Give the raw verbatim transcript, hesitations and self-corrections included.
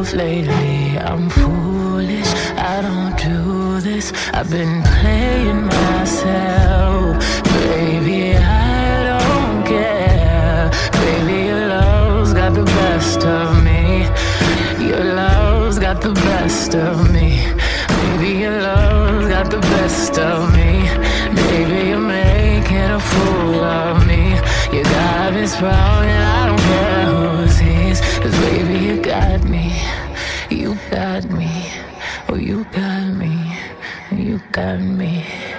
myself lately. I'm foolish, I don't do this. I've been playing myself. Baby, I don't care. Baby, your love's got the best of me. Your love's got the best of me. Baby, your love's got the best of me. Baby, you're making a fool of me. You got me sprung and I don't care who sees. Cause baby, you got me. You got me. Oh, you got me. You got me.